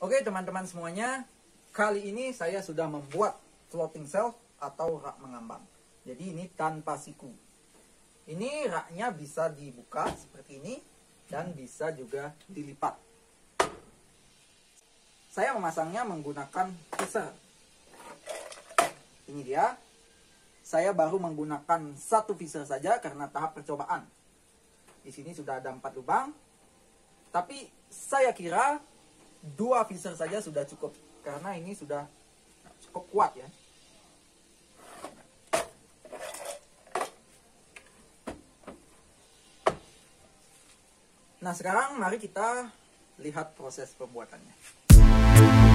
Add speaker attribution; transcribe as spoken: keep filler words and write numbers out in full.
Speaker 1: Oke teman-teman semuanya, kali ini saya sudah membuat floating shelf atau rak mengambang. Jadi ini tanpa siku. Ini raknya bisa dibuka seperti ini dan bisa juga dilipat. Saya memasangnya menggunakan piecer. Ini dia. Saya baru menggunakan satu piecer saja karena tahap percobaan. Di sini sudah ada empat lubang. Tapi saya kira dua piecer saja sudah cukup karena ini sudah cukup kuat ya. Nah sekarang mari kita lihat proses pembuatannya.